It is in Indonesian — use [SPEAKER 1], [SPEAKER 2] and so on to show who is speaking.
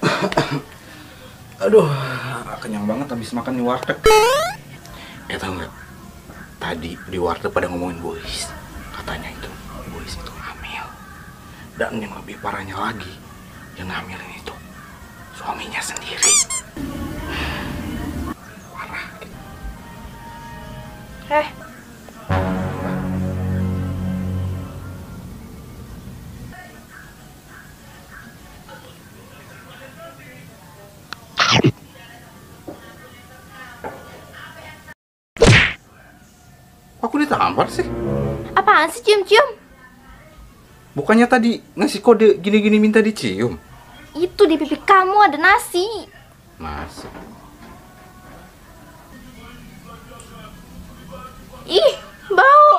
[SPEAKER 1] Aduh, kenyang banget habis makan di warteg. Tau nggak? Tadi di warteg pada ngomongin Boys. Katanya itu Boys itu hamil. Dan yang lebih parahnya lagi, yang hamilin itu suaminya sendiri. Parah. Aku ditampar sih.
[SPEAKER 2] Apaan sih cium-cium?
[SPEAKER 1] Bukannya tadi ngasih kode gini-gini minta dicium?
[SPEAKER 2] Itu di pipi kamu ada nasi.
[SPEAKER 1] Masuk.
[SPEAKER 2] Ih, bau.